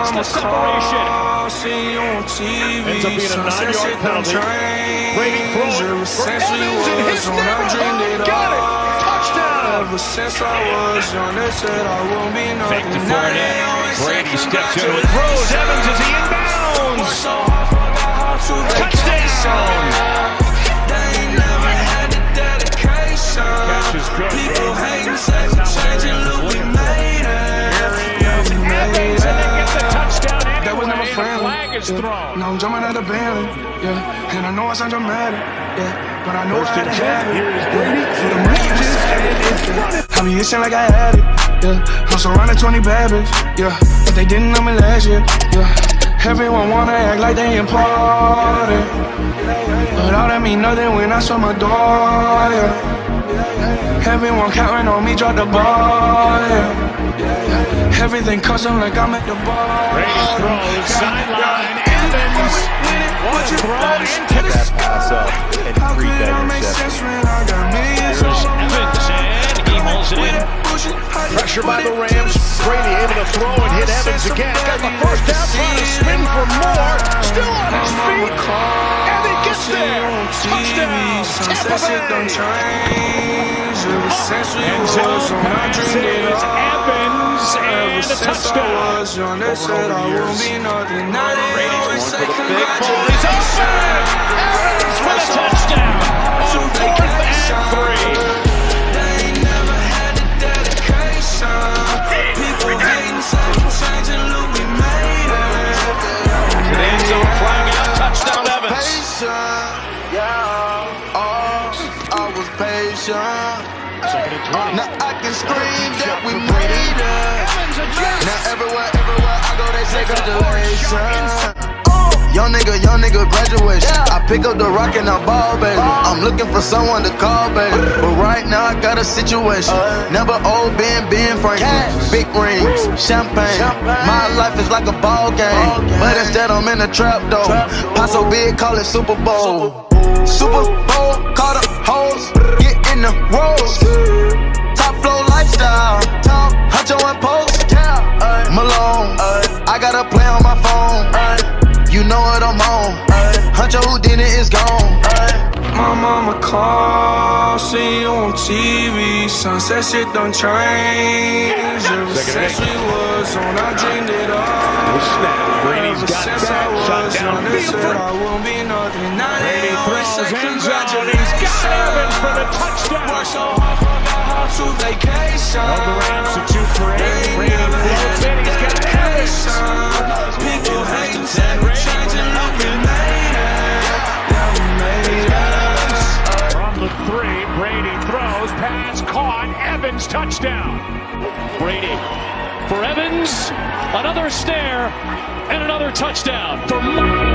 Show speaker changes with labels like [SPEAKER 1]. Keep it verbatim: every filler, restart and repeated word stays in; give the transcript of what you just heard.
[SPEAKER 1] Just a separation. Ends up being a nine-yard penalty. Brady throwing for Evans in his neighborhood. Got it. Touchdown.
[SPEAKER 2] Ever since I was young, they said I won't be nothing.
[SPEAKER 1] Fake the Fournette. Brady steps into it. Throws. Evans as he inbounds. Touchdown.
[SPEAKER 2] They ain't never had the dedication.
[SPEAKER 1] Catch is good.
[SPEAKER 2] People hating, say we changing, look, we made it.
[SPEAKER 1] Evans and they get the touchdown anyway.
[SPEAKER 2] That was never
[SPEAKER 1] The
[SPEAKER 2] friendly.
[SPEAKER 1] flag is thrown.
[SPEAKER 2] Now I'm jumping out the Bentley, yeah. And I know I sound dramatic, yeah. But I know
[SPEAKER 1] First
[SPEAKER 2] I had
[SPEAKER 1] and
[SPEAKER 2] to
[SPEAKER 1] ten.
[SPEAKER 2] have it.
[SPEAKER 1] Here is
[SPEAKER 2] Yeah.
[SPEAKER 1] Brady.
[SPEAKER 2] For the marriages, I be itching like I had it, yeah. I'm surrounded twenty bad bitches, yeah. But they didn't know me last year, yeah. Everyone wanna act like they important, but all that mean nothing when I saw my door, yeah. Everyone counting on me, drop the ball, yeah. Everything custom like I'm at the bar.
[SPEAKER 1] Brady throws, sideline, Evans. One throw into the
[SPEAKER 3] that pass up and three better interceptions.
[SPEAKER 1] Here's Evans, and he hauls it in. Pressure by the Rams. Brady able to throw and hit Evans again. Got the first down, trying to spin for more. Still on his feet, and he gets there. Touchdown, Tampa Bay. End zone passes Evans, and a touchdown.
[SPEAKER 2] Brady's
[SPEAKER 1] Going for the big ball. He's open. Evans for the touchdown. On fourth and three.
[SPEAKER 2] They ain't never had the dedication. People hating, saying changing, look, we made it.
[SPEAKER 1] The end zone flag out. Touchdown Evans.
[SPEAKER 2] Yeah, oh, I was patient.
[SPEAKER 1] Second and twenty.
[SPEAKER 2] Now I can scream that we made it.
[SPEAKER 1] Evans adjusts.
[SPEAKER 2] Now everywhere, everywhere I go, they say congratulations. Young nigga, young nigga, graduation. I pick up the rock and I ball, baby. I'm looking for someone to call, baby. But right now I got a situation. Never old Ben, Ben Franklin. Big rings, champagne. My life is like a ball game, but instead I'm in the trap though. Paso big, call it Super Bowl. Super Bowl, call the hoes, get in the rolls. Top flow lifestyle, top Huncho and Post. Malone, I got a play on my phone. You know what I'm on. Huncho Houdini is gone. My mama called, see you on T V. Sunset shit done changed. Ever since we was on, I dreamed it all.
[SPEAKER 1] No snap. Brady's got
[SPEAKER 2] Since
[SPEAKER 1] that.
[SPEAKER 2] I
[SPEAKER 1] Shot
[SPEAKER 2] was
[SPEAKER 1] down
[SPEAKER 2] young, they said
[SPEAKER 1] field.
[SPEAKER 2] I won't be nothing. Now they
[SPEAKER 1] Brady
[SPEAKER 2] always
[SPEAKER 1] throws
[SPEAKER 2] say
[SPEAKER 1] end zone.
[SPEAKER 2] congratulations.
[SPEAKER 1] He's got Evans for the touchdown.
[SPEAKER 2] Work so hard, forgot how to vacation.
[SPEAKER 1] Held the Rams to two for eight. Brady floats in. He's got Evans.
[SPEAKER 2] People hating, say we're changing, look, we made it. Yeah, we made it.
[SPEAKER 1] From the three, Brady throws, pass caught, Evans touchdown. Brady for Evans, another snare, and another touchdown for Mike.